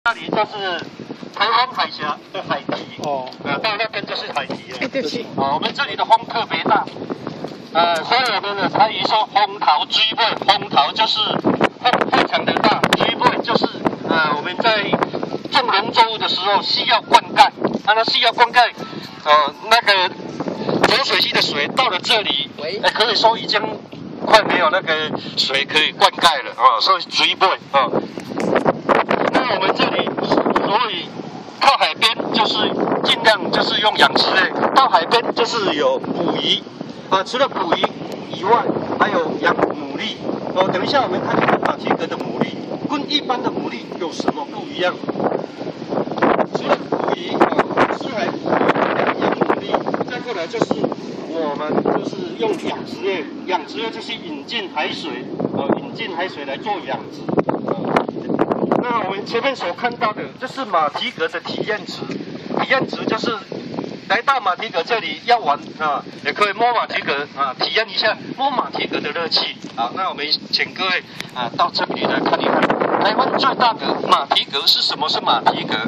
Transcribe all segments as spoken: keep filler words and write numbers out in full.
那里就是台湾海峡的海堤哦，呃，到那边就是海堤了。 哎，对不起。 啊，我们这里的风特别大，呃，所以我们的台语说风头追背，风头就是风非常的大，追背就是呃我们在种农作物的时候需要灌溉，啊，那需要灌溉，呃，那个浊水溪的水到了这里，呃，可以说已经快没有那个水可以灌溉了啊，所以追背啊。那我们这里所以靠海边就是尽量就是用养殖类，到海边就是有捕鱼啊，除了捕鱼以外，还有养牡蛎哦。等一下我们看一看马蹄格的牡蛎，跟一般的牡蛎有什么不一样？除了捕鱼啊，吃海捕鱼、养养牡蛎，再过来就是我们就是用养殖业，养殖业就是引进海水哦，引进海水来做养殖。那我们前面所看到的，这是马蹄格的体验池。体验池就是来到马蹄格这里要玩啊，也可以摸马蹄格啊，体验一下摸马蹄格的乐趣。好，那我们请各位啊到这里来看一看，台湾最大的马蹄格是什么？是马蹄格。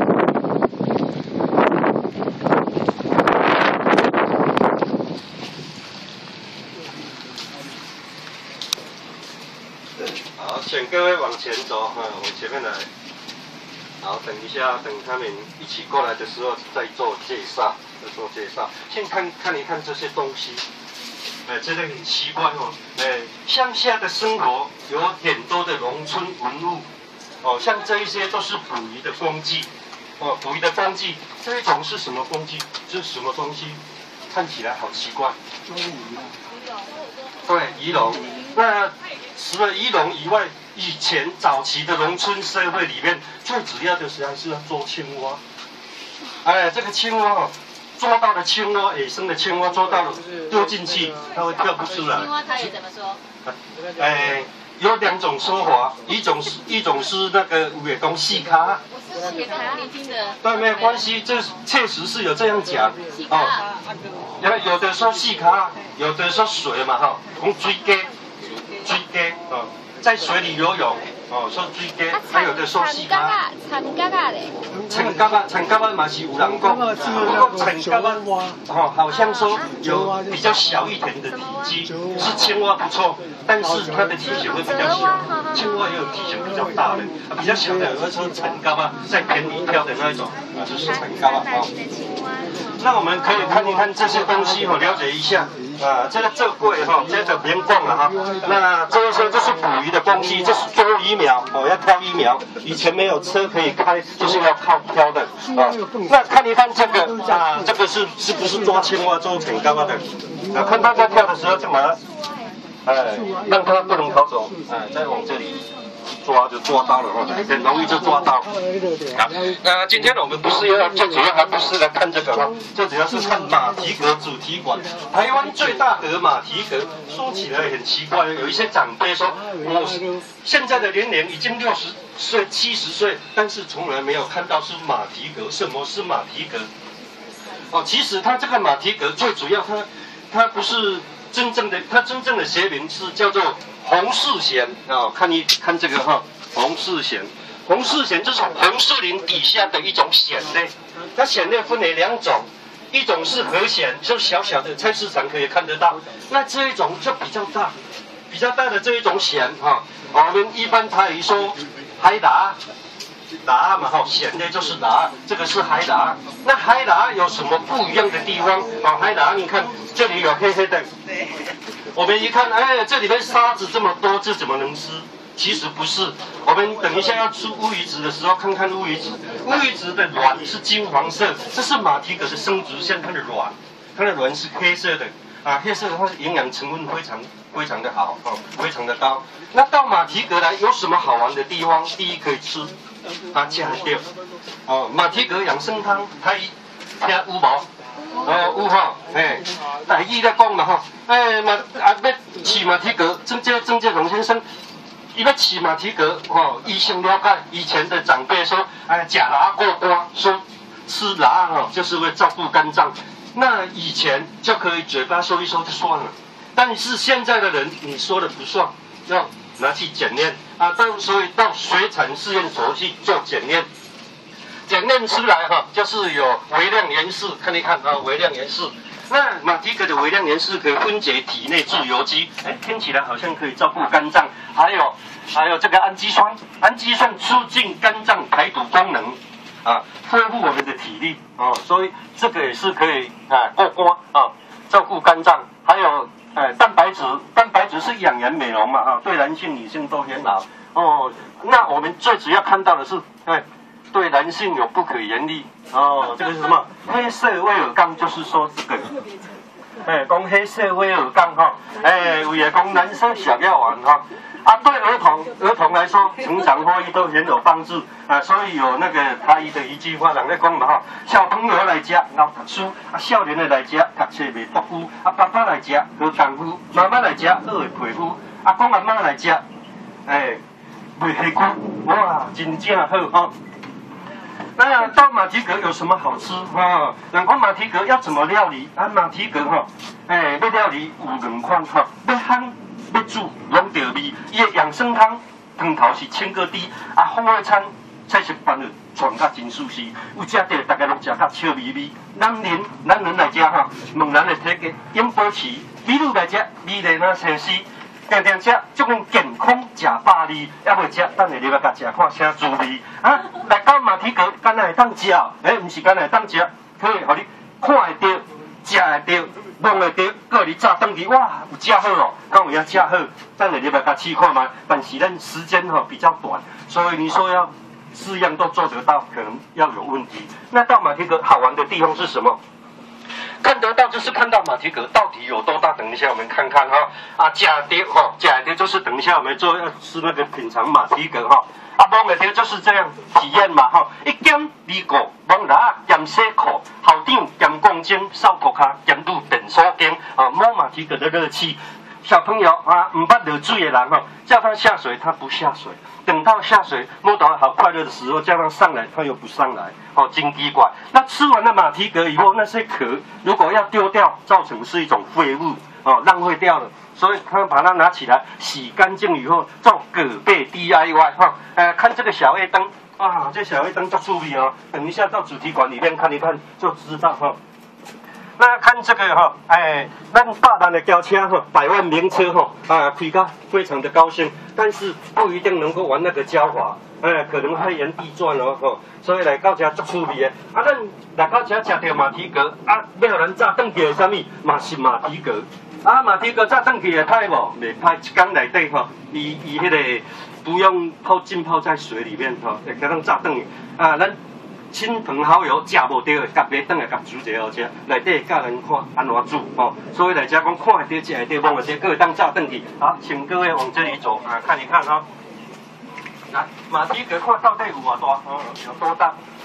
好，请各位往前走啊，往前面来。好，等一下，等他们一起过来的时候再做介绍，再做介绍。先看看一看这些东西，哎、呃，真的很奇怪哦。哎、呃，乡下的生活有很多的农村文物，哦，像这一些都是捕鱼的工具，哦，捕鱼的工具，这一种是什么工具？这是什么东西？看起来好奇怪。对，鱼笼。那除了鱼笼以外，以前早期的农村社会里面，最主要的实际上是要捉青蛙。哎，这个青蛙哦，捉到的青蛙，野生的青蛙捉到了，丢进去，它会跳不出来。 青蛙台语怎么说？ 哎，有两种说法，一种是一种是那个有的讲细卡。 我是细卡，你听的。 对，没有关系，这确实是有这样讲哦。因为有的说细卡，有的说水嘛哈，讲水鸡，水鸡哦。在水里游泳，哦，说水鸡，还有的说细卡。 长蛤蛤嘞。 长蛤蛤，长蛤蛤嘛是有人讲，不过长蛤蛤，哦，好像说有比较小一点的体积，是青蛙不错，但是它的体型会比较小。青蛙也有体型比较大的，比较小的，有的说长蛤蛤在田里跳的那一种，就是长蛤蛤哦。那我们可以看一看这些东西，哦，了解一下。啊，这个这柜哈，这个别逛了哈。那这些就是捕鱼的工具，这是捉鱼苗哦，要挑鱼苗。以前没有车可以开，就是要靠挑的啊。那看一看这个啊，这个是是不是抓青蛙、捉成蛤蟆的？啊，看它在跳的时候就把它，哎，让它不能逃走，哎，再往这里。抓就抓到了哦，很容易就抓到。好，那今天我们不是要最主要还不是来看这个哈，最主要是看马蹄格主题馆。台湾最大的马蹄格，说起来很奇怪，有一些长辈说，我现在的年龄已经六十岁、七十岁，但是从来没有看到是马蹄格。什么是马蹄格？哦，其实它这个马蹄格最主要它，它不是真正的，它真正的学名是叫做红柿蚬啊，看一看这个哈，红柿蚬，红柿蚬就是红树林底下的一种蚬类。它蚬类分为两种，一种是河蚬，就小小的，菜市场可以看得到。那这一种就比较大，比较大的这一种蚬哈，我们一般台语说海蛤。蛤嘛哈，蚬类就是蛤，这个是海蛤。那海蛤有什么不一样的地方？啊，海蛤你看这里有黑黑的，我们一看，哎，这里面沙子这么多，这怎么能吃？其实不是，我们等一下要吃乌鱼子的时候，看看乌鱼子。乌鱼子的卵是金黄色，这是马蹄格的生殖腺，它的卵，它的卵是黑色的。啊，黑色的话营养成分非常非常的好哦，非常的高。那到马蹄格来有什么好玩的地方？第一可以吃，啊，吃得到。哦，马蹄格养生汤，它听有无？哦，有哈，嘿，台语在讲嘛哈，哎马啊要饲马蹄格，郑介郑介荣先生，伊要饲马蹄格，哦，医生了解，以前的长辈说，哎，吃辣过瓜，说吃辣哈就是会照顾肝脏。那以前就可以嘴巴说一说就算了，但是现在的人你说了不算，要拿去检验啊，到所以到水产试验所去做检验，检验出来哈、啊，就是有微量元素，看一看啊，微量元素。那马蹄蛤的微量元素可以分解体内自由基，哎，听起来好像可以照顾肝脏，还有还有这个氨基酸，氨基酸促进肝脏排毒功能，啊，恢复我们的体力哦，所以这个也是可以啊过关啊，照顾肝脏，还有呃蛋白质，蛋白质是养颜美容嘛哈、啊，对男性女性都很好哦。那我们最主要看到的是，哎。对男性有不可言力哦，这个是什么？黑色威尔刚就是说这个，哎，讲黑色威尔刚哈，哎，为了讲男生小药丸哈，啊，对儿童儿童来说，成长发育都很有帮助啊，所以有那个台语的一句话，人在讲嘛哈，小朋友来食熬读书，啊，少年的来食读册袂读书，啊，爸爸来食好功夫，妈妈来食好会皮肤，阿公阿妈来食，哎，袂黑骨，哇，真正好哈。那到马蹄蛤有什么好吃啊？人讲马蹄蛤要怎么料理啊？马蹄蛤哈，哎，要料理有两款哈，要烘要煮拢着味。伊的养生汤汤头是清个滴，啊，风味餐菜色办的全较真舒适，有食着大家拢食较笑眯眯。咱人咱人来食哈，问咱的体格永保持；美女来食，美丽那清晰。定定食，足讲健康食百里，还袂食，等下入来甲食看啥滋味啊！来到马蹄蛤，敢若会当食？哎，毋是敢若会当食，可以互你看会到、食会到、摸会到，搁你炸转去，哇，有食好哦，敢有遐食好？等下入来甲试看嘛。但是咱时间吼、哦、比较短，所以你说要四样都做得到，可能要有问题。那到马蹄蛤好玩的地方是什么？看得到就是看到马蹄蛤到底有多大，等一下我们看看哈。啊，假碟哈，假碟就是等一下我们做要吃那个品尝马蹄蛤哈。啊，摸个碟就是这样体验嘛哈。一减二个，摸拿减四口，校长减公斤，扫涂骹减度电锁间啊，摸马蹄蛤的乐趣。小朋友啊，唔捌落水的人哈，叫他下水他不下水，等到下水摸到好快乐的时候，叫他上来他又不上来，哦，真奇怪。那吃完了马蹄蛤以后，那些壳如果要丢掉，造成是一种废物哦，浪费掉了。所以他把它拿起来洗干净以后，做蛤贝 D I Y 哈、哦。呃，看这个小夜灯啊，这小夜灯做注意哦，等一下到主题馆里面看一看就知道哈。哦那看这个哈，哎，咱大单的轿车哈，百万名车哈，啊，开个非常的高兴，但是不一定能够玩那个胶滑，哎，可能会原地转哦，吼，所以来到这足趣味的。啊，咱来到这食到马蹄蛤，啊，要咱炸转去的啥物，嘛是马蹄蛤。啊，马蹄蛤炸转去会歹无？袂歹，一缸内底吼，伊伊迄个不用泡浸泡在水里面吼，会给咱炸转去。啊，咱。亲朋好友食无到的，甲买转来甲煮一好食，内底教人看安怎煮哦。所以来遮讲看会到、食会到、摸会到，各会当炸转去。好，请各位往这里走啊，看一看哈、哦。来，马蹄蛤看到底有偌大？哦，有多大？